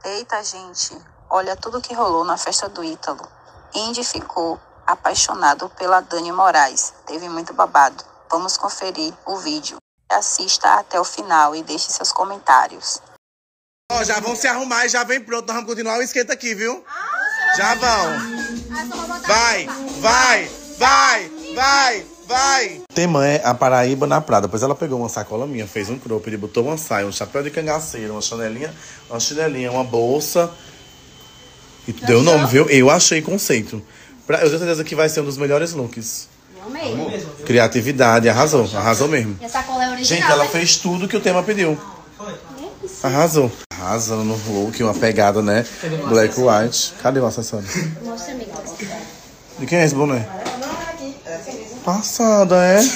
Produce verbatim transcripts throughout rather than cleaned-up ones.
Eita, gente, olha tudo que rolou na festa do Ítalo. Indy ficou apaixonado pela Dani Moraes. Teve muito babado. Vamos conferir o vídeo. Assista até o final e deixe seus comentários. Ó, oh, já vão se arrumar e já vem pronto. Nós vamos continuar o esquenta aqui, viu? Ah, já vão. Vai, vai, vai, vai, vai. O tema é a Paraíba na Prada. Pois ela pegou uma sacola minha, fez um cropped, botou uma saia, um chapéu de cangaceiro, uma chanelinha, uma chinelinha, uma bolsa. E tu deu o nome, viu? Eu achei conceito. Pra, eu tenho certeza que vai ser um dos melhores looks. Eu amei. Criatividade, arrasou, arrasou mesmo. E a sacola é original. Gente, ela né? fez tudo que o tema pediu. Arrasou. Arrasando no look, uma pegada, né? Black White. Cadê o acessório? Mostra, amiga. De quem é esse boné? Passada, é? Ela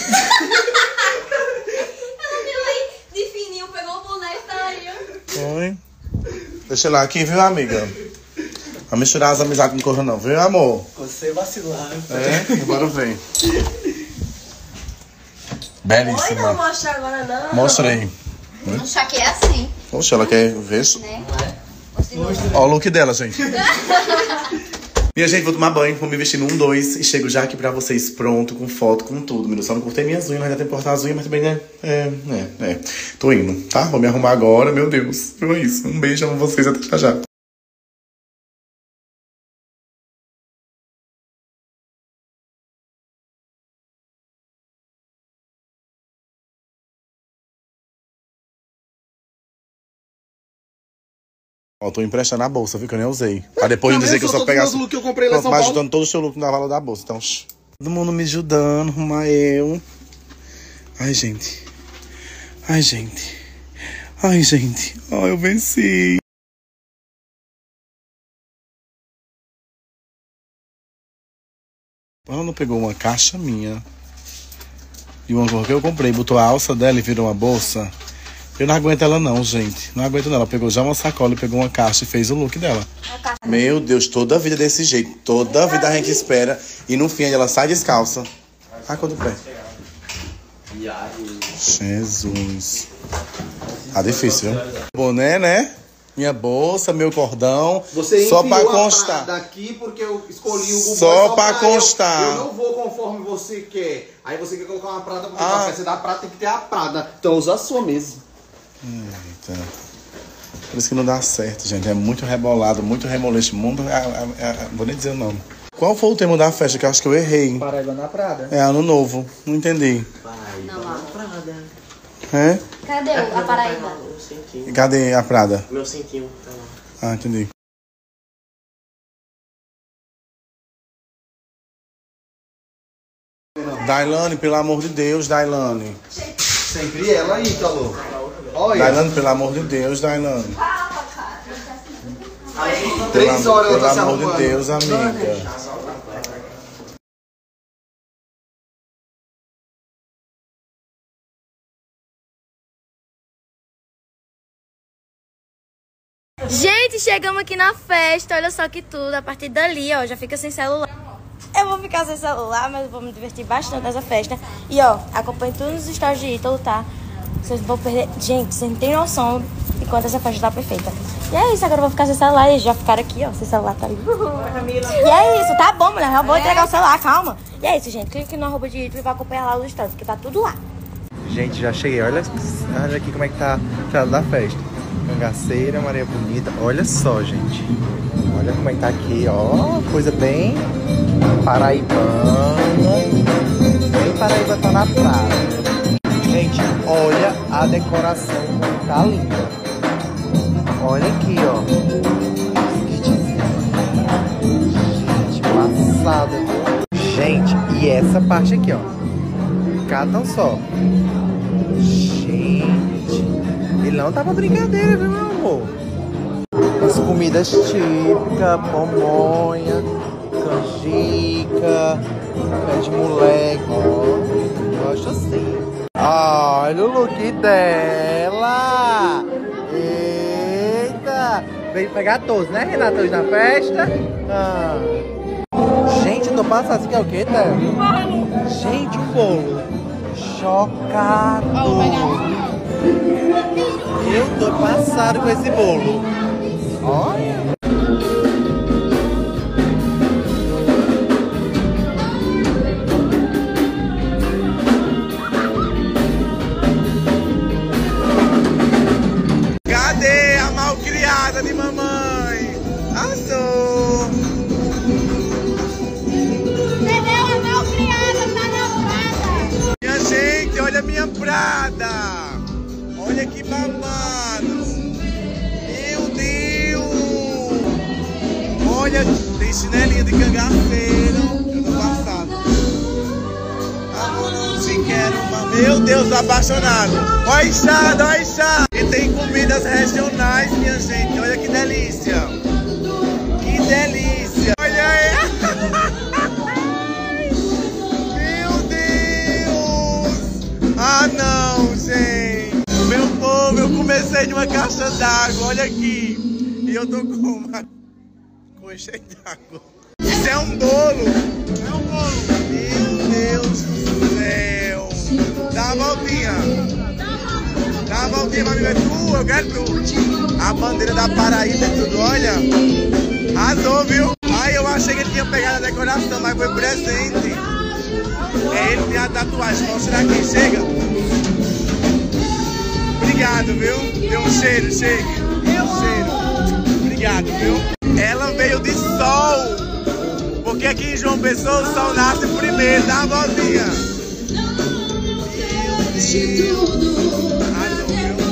viu aí de fininho, pegou o boné e saiu. Foi. Deixa lá aqui, viu, amiga? Não misturar as amizades com corra não, viu, amor? Você vacilar. É, agora vem. Belíssima. Oi, não mostra agora não. Mostrei. Achar que é assim. Poxa, ela quer ver. Né? Olha o look dela, gente. Minha gente, vou tomar banho, vou me vestir no um, dois e chego já aqui pra vocês pronto, com foto, com tudo. Eu só não cortei minhas unhas, mas ainda tem que cortar as unhas, mas também, né? É, é, é. Tô indo, tá? Vou me arrumar agora, meu Deus. Foi isso. Um beijo, amo vocês, até já já. Ó, tô emprestando a bolsa, viu? Que eu nem usei. Pra depois não dizer que eu só pegasse. Todos os que eu comprei lá em São Paulo. Paulo. Ajudando todo o seu look na valor da bolsa. Então, shh. Todo mundo me ajudando, arrumar eu. Ai, gente. Ai, gente. Ai, gente. Ó, eu venci. Ela não pegou uma caixa minha e uma cor que eu comprei, botou a alça dela e virou uma bolsa. Eu não aguento ela não, gente. Não aguento não. Ela pegou já uma sacola e pegou uma caixa e fez o look dela. Meu Deus, toda a vida desse jeito. Toda a vida a gente espera. E no fim ela sai descalça. Ai, quando pé. Jesus. Tá difícil, viu? Boné, né? Minha bolsa, meu cordão. Você só pra enfiou constar. a daqui porque eu escolhi o Google. Só pra constar. Eu, eu não vou conforme você quer. Aí você quer colocar uma prada porque Ah. pra peça da prata tem que ter a prada. Então usa a sua mesmo. Eita. Por isso que não dá certo, gente. É muito rebolado, muito remoleixo. Muito, é, é, é, vou nem dizer o nome. Qual foi o tema da festa? Que eu acho que eu errei. Paraíba na Prada. É ano novo. Não entendi. Paraíba Não, na Prada. É? Cadê o- a Paraíba? Meu cintinho. E cadê a Prada? Meu cintinho. Tá lá. Ah, entendi. Dailane, pelo amor de Deus, Dailane. Sempre ela aí, Ítalo. Olha. Dailane, pelo amor de Deus, Dailane. Três horas ela Pelo tá se amor de arrumando. Deus, amiga. Gente, chegamos aqui na festa. Olha só que tudo. A partir dali, ó, já fica sem celular. Eu vou ficar sem celular, mas eu vou me divertir bastante nessa festa. E, ó, acompanhe todos os stories de Ítalo, tá? Vocês vão perder... Gente, vocês não tem noção de quanto essa festa tá perfeita. E é isso, agora eu vou ficar sem celular. E já ficaram aqui, ó, sem celular, tá ali. E é isso, tá bom, mulher. Já vou entregar o celular, calma. E é isso, gente. Clique no arroba de Ítalo e vai acompanhar lá os stories, porque tá tudo lá. Gente, já cheguei. Olha, olha aqui como é que tá a entrada da festa. Cangaceira, Maria Bonita. Olha só, gente. Olha como é que tá aqui, ó. Coisa bem paraibana. Bem Paraíba tá na praia. Gente, olha a decoração. Tá linda. Olha aqui, ó. Gente, passada. Gente, e essa parte aqui, ó. Catam só. Gente, ele não tá pra brincadeira, viu, meu amor? As comidas típicas, pamonha, canjica, pé de moleque. Ó, gosto assim. Olha o look dela. Eita. Veio pegar todos, né, Renata, hoje na festa? Ah. Gente, eu tô passando. Isso aqui é o quê, Té? Gente, um bolo. Chocado. Eu tô passado com esse bolo. Ó. prada de mamãe. Azul. Entendeu? A mal criada tá na prada. Minha gente, olha a minha prada. Olha que babado. Meu Deus. Olha, tem chinelinha de cangaceiro. Eu tô passado. Amor, não te quero, mas meu Deus, tô apaixonado. Olha chá, olha chá. E tem comidas regionais, minha gente. Olha que delícia. Que delícia. Olha aí. Meu Deus. Ah, não, gente. Meu povo, eu comecei de uma caixa d'água. Olha aqui. E eu tô com uma coxa d'água. Isso é um bolo. É um bolo. Meu Deus do céu. Dá uma voltinha. Dá uma voltinha pra mim. É tu, eu quero tu. A bandeira da Paraíba é tudo, olha. Arrasou, viu? Ai, eu achei que ele tinha pegado a decoração, mas foi presente. É, ele tem a tatuagem. Mostra aqui, chega. Obrigado, viu? Deu um cheiro, chega. Um cheiro. Obrigado, viu? Ela veio de sol. Porque aqui em João Pessoa o sol nasce primeiro. Dá uma voltinha. Ai, não, viu?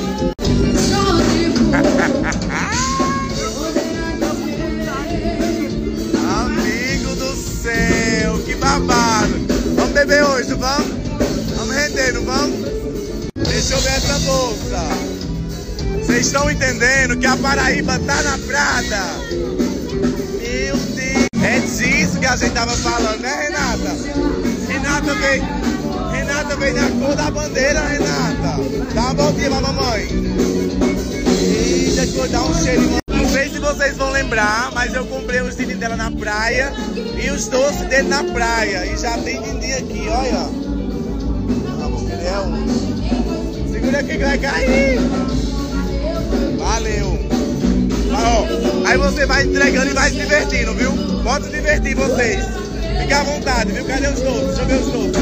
Amigo do céu, que babado. Vamos beber hoje, não vamos? Vamos render, não vamos? Deixa eu ver essa bolsa. Vocês estão entendendo que a Paraíba tá na prada? Meu Deus. É disso que a gente tava falando, né, Renata? Renata veio, Renata veio na cor da bandeira, Renata. Dá uma voltinha pra mamãe. Eita, que eu dar um cheiro. Não sei se vocês vão lembrar, mas eu comprei os dindim dela na praia e os doces dele na praia. E já tem dindim aqui, olha. Vamos, Guilherme. Segura aqui que vai cair. Valeu. Ó, aí você vai entregando e vai se divertindo, viu? Pode se divertir vocês. Fica à vontade, viu? Cadê os doces? Deixa eu ver os doces.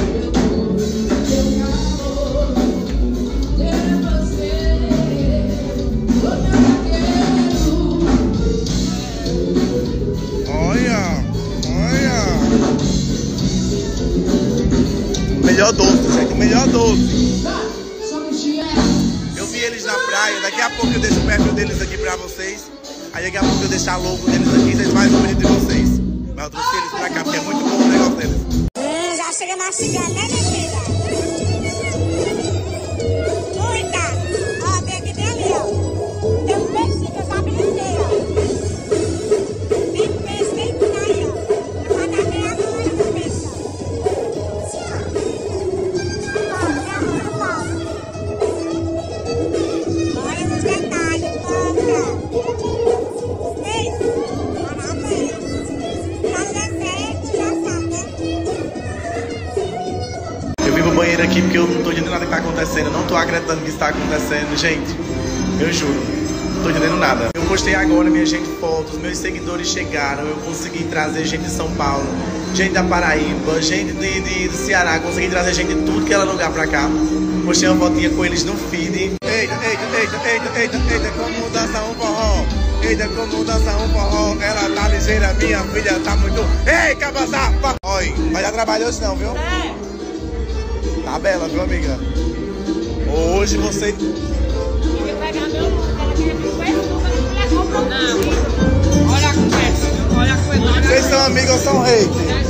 Olha, olha. Melhor doce, gente. Melhor doce. Eu vi eles na praia. Daqui a pouco eu deixo o perfil deles aqui pra vocês. Aí daqui a pouco eu deixar logo deles aqui, vocês fazem o bonito de vocês. Mas eu trouxe eles pra cá, porque é muito bom o negócio deles. Hum, já chega mastigando, né, minha filha? Cuida! Ó, tem aqui, tem ali, ó. Tem um peixe que eu já brindei, ó. Tem peixe, tem tudo aí, ó. Eu vou dar meia hora do peixe, ó. Olha os detalhes, compra. Eu vim pro banheiro aqui porque eu não tô entendendo nada que tá acontecendo. Eu não tô acreditando que isso tá acontecendo, gente. Eu juro, não tô entendendo nada. Eu postei agora, minha gente, fotos. Meus seguidores chegaram. Eu consegui trazer gente de São Paulo, gente da Paraíba, gente de, de, do Ceará. Consegui trazer gente de tudo que era lugar pra cá. Postei uma fotinha com eles no feed. Eita, eita, eita, eita, eita, eita, como dança um forró. Eita, como dança um forró. Ela tá ligeira, minha filha tá muito... Ei, cabaça! Oi, mas já trabalhou hoje não, viu? É. Tá bela, viu, amiga? Hoje você... Eu ia pegar meu nome, ela queria que eu fosse levou pro não. Olha a conversa, viu? Olha a conversa. Vocês são amigos ou são reis?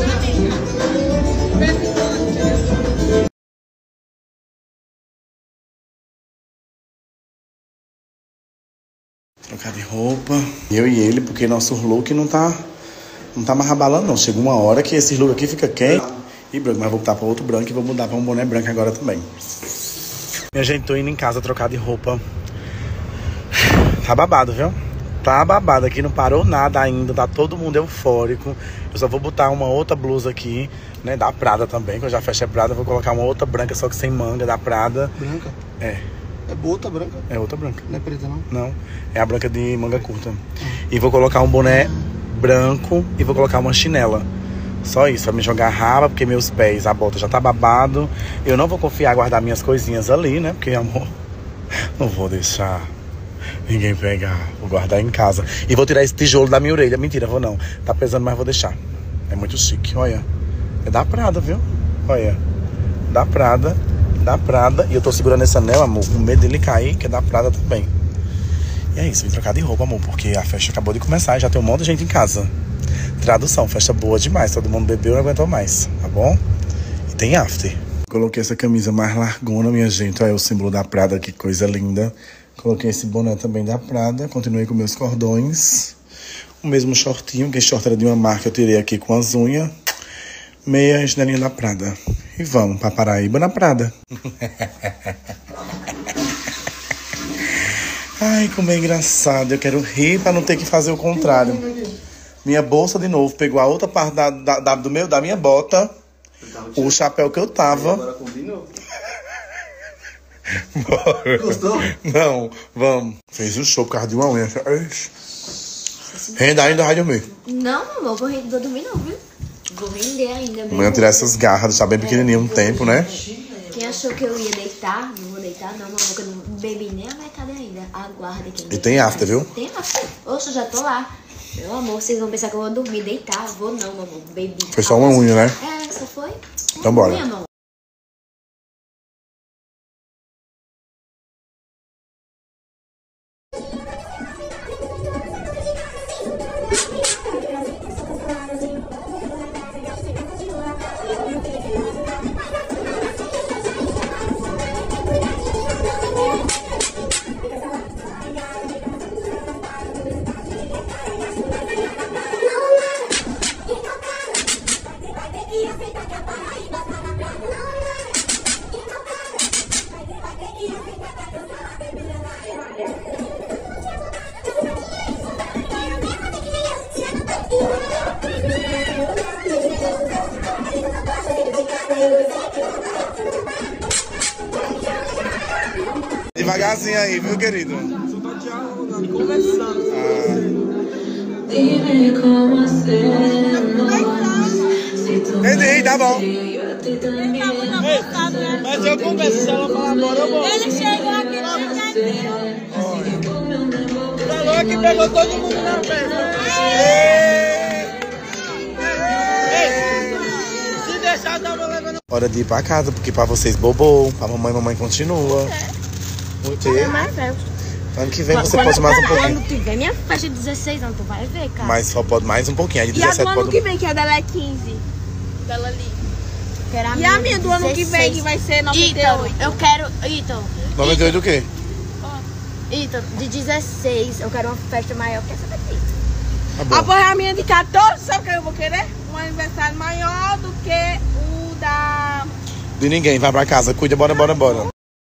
Trocar de roupa. Eu e ele, porque nosso look não tá, não tá mais abalando, não. Chega uma hora que esse look aqui fica quente e branco. Mas vou botar pra outro branco e vou mudar pra um boné branco agora também. Minha gente, tô indo em casa trocar de roupa. Tá babado, viu? Tá babado. Aqui não parou nada ainda. Tá todo mundo eufórico. Eu só vou botar uma outra blusa aqui, né? Da Prada também, que eu já fechei a Prada. Vou colocar uma outra branca, só que sem manga, da Prada. Branca? É. É outra branca? É outra branca. Não é preta, não? Não, é a branca de manga curta. Uhum. E vou colocar um boné branco e vou colocar uma chinela. Só isso, pra me jogar raba, porque meus pés, a bota já tá babado. Eu não vou confiar, guardar minhas coisinhas ali, né? Porque, amor, não vou deixar. Ninguém pegar. Vou guardar em casa. E vou tirar esse tijolo da minha orelha. Mentira, vou não. Tá pesando, mas vou deixar. É muito chique, olha. É da Prada, viu? Olha. Da Prada. Da Prada. E eu tô segurando esse anel, amor, com medo dele cair, que é da Prada também. E é isso, vim trocar de roupa, amor, porque a festa acabou de começar e já tem um monte de gente em casa. Tradução, festa boa demais. Todo mundo bebeu e não aguentou mais, tá bom? E tem after. Coloquei essa camisa mais largona, minha gente. Olha o símbolo da Prada, que coisa linda. Coloquei esse boné também da Prada. Continuei com meus cordões. O mesmo shortinho, que esse short era de uma marca, eu tirei aqui com as unhas. Meia chinelinha da Prada. E vamos pra Paraíba na Prada. Ai, como é engraçado. Eu quero rir pra não ter que fazer o contrário. Minha bolsa de novo pegou a outra parte da, da, da, do meu, da minha bota. O chapéu que eu tava. Agora combinou. Bora. Gostou? Não, vamos. Fez um show por causa de uma unha. Renda ainda vai dormir. Não, amor, vou, vou dormir não, viu? Vou render ainda. Amanhã tirar essas garras, deixar bem pequenininho um tempo, né? Quem achou que eu ia deitar, não vou deitar não, amor, porque eu não bebi nem a metade ainda. Aguarda quem E tem after, viu? Tem after. Oxe, eu já tô lá. Meu amor, vocês vão pensar que eu vou dormir, deitar. Vou não, amor, bebi. Foi só uma unha, né? É, só foi? Então bora. Unha, amor. Devagarzinho aí, viu, querido? Conversando. Ah. Entendi, tá bom. Mas eu converso, se ela falar agora, eu vou. Ele chegou aqui, não falou que pegou todo mundo na festa. Se deixar, tava levando. Hora de ir pra casa, porque pra vocês bobou. Pra mamãe, mamãe continua. Por quê? Ano que vem você pode mais um pouquinho. Ano que vem, minha festa de dezesseis anos, tu vai ver, cara. Mas só pode mais um pouquinho. Aí de E a do dezessete ano pode... que vem, que a dela é quinze. Dela ali. A E a minha do ano que vem, que vai ser noventa e oito. Ítalo, eu quero... Ítalo, noventa e oito o quê? Ítalo, de dezesseis, eu quero uma festa maior que essa daqui. Tá bom. Após a minha de quatorze, sabe o que eu vou querer? Um aniversário maior do que o da... De ninguém, vai pra casa. Cuida, bora, bora, bora.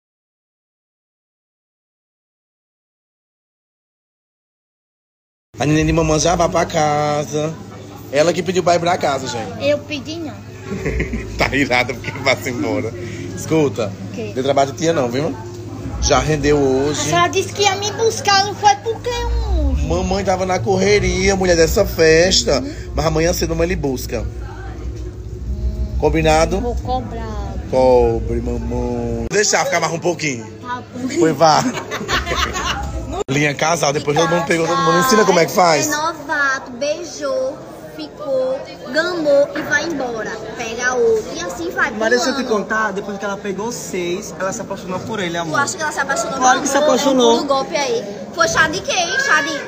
A neném de mamãe já vai pra casa. Ela que pediu pra ir pra casa, gente. Eu pedi não. Tá irada porque vai-se embora. Escuta, quê? deu trabalho de tia não, viu? Já rendeu hoje. Ela disse que ia me buscar, não foi porque um... Mamãe tava na correria, mulher dessa festa. Mas amanhã cedo mamãe lhe busca. Combinado? Vou cobrar. Cobre, mamãe. Vou deixar ficar mais um pouquinho. Tá bom. Foi, vá. Linha casal, depois todo mundo pegou, todo mundo ensina como é que faz. É novato, beijou, ficou, gamou e vai embora. Pega outro e assim vai. Mas deixa eu te contar, depois que ela pegou seis, ela se apaixonou por ele, Tu amor. acha que ela se apaixonou? Claro que se apaixonou. Um golpe aí. Foi chá de quê, hein? Chá de...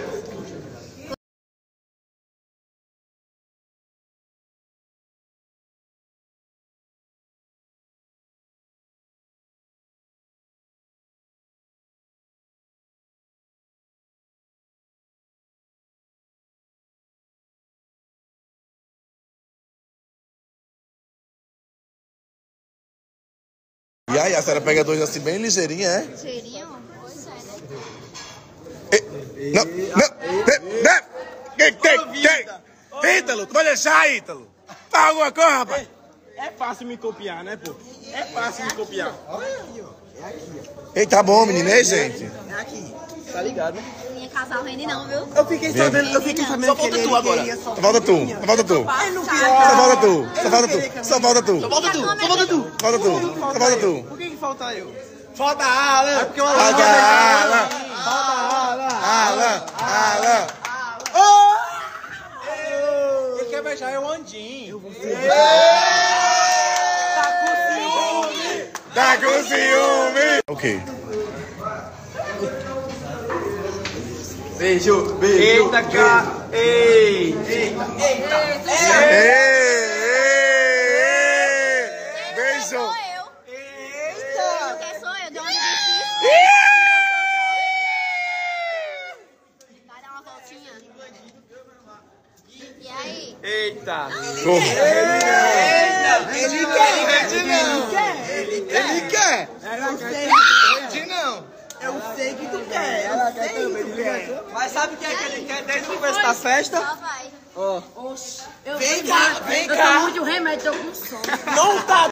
E aí, a senhora pega dois assim bem ligeirinha, é? Cheirinho? Pois é, né? E, não, não, não, não. Que, que, que? Ítalo, tu vai deixar, Ítalo? Fala alguma coisa, rapaz. É fácil me copiar, né, pô? É fácil me copiar. Ei, tá bom, menino, hein, gente? É aqui, tá ligado, né? Minha casal rende não, viu? Eu fiquei sabendo, eu fiquei sabendo que ele queria Só falta tu, só falta tu. Ai, não Só falta tu, só falta tu, só falta tu. Só falta tu, só falta tu. Falta tu, só falta tu. Por que que falta eu? Falta Alan. É porque eu Falta Alan. Falta Alan. Alan, Alan. Ele quer beijar eu Andinho. Eu vou Tá com ciúme. Tá com ciúme. Ok. Beijo, beijo. Eita, cara. Ei, eita, eita. Ei, ei, beijo. Sou eu. Eita. Quem sou eu? De onde eu Vai dar uma voltinha. E aí? Eita. Eita. Ele quer, ele quer. Ele quer. Ele quer. Eu sei. Ele não. Eu sei que tu quer. Ela quer também. Tu quer. Mas sabe o que é que ele quer desde o começo da festa? Só vai. Ó. Oxi. Vem cá, vem Eu cá. tô muito de um remédio, tô com sono. Não tá.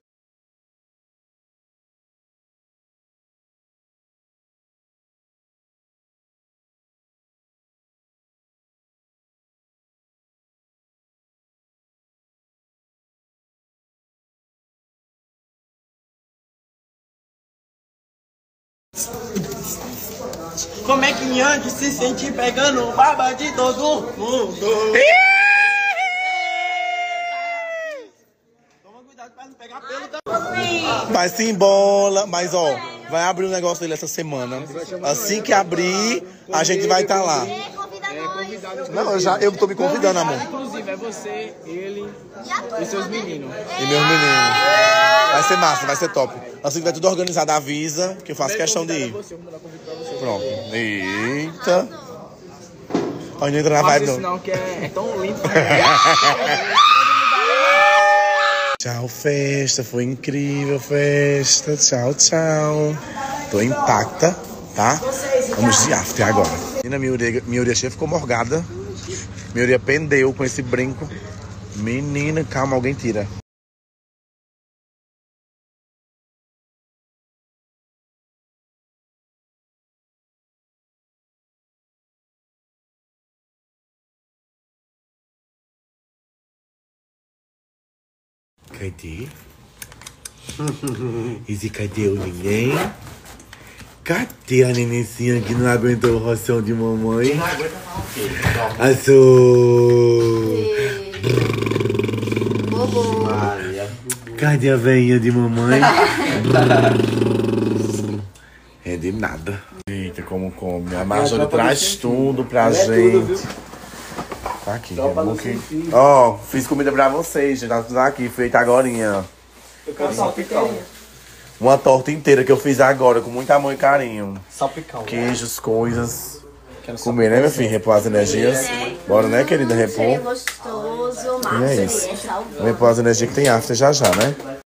Como é que Yang se sente pegando barba de todo mundo? Toma cuidado pra não pegar pelo também. Vai se embola, mas ó, vai abrir um negócio dele essa semana. Assim que abrir, a gente vai estar lá. Não, eu já, eu tô me convidando, amor. Inclusive, é você, ele e seus meninos. E meus meninos. Vai ser massa, vai ser top. Assim que vai tudo organizado, avisa, que eu faço questão de ir. Pronto. Eita. Ó, não entra na vibe, não. Não, que é tão lindo. Tchau, festa. Foi incrível, festa. Tchau, tchau. Tô intacta, tá? Vamos de after agora. Menina, minha orelha, minha orelha cheia ficou morgada. Minha orelha pendeu com esse brinco. Menina, calma, alguém tira. Cadê? Esse cadê o ninguém? Cadê a nenenzinha que não aguentou o roção de mamãe? Não aguenta falar o quê? Azul! Cadê a veinha de mamãe? É de nada. Eita, como come. A Marjorie traz tudo pra gente. Tá aqui, ó, oh, fiz comida pra vocês, gente. Tá tudo aqui, feita agorinha. Eu quero salpicão. Uma torta inteira que eu fiz agora, com muito amor e carinho. Salpicão. Queijos, coisas. Comer, né, meu filho? Repor as energias. Bora, né, querida? Repor. Gostoso, E é isso. Vamos repor as energias que tem after já já, né?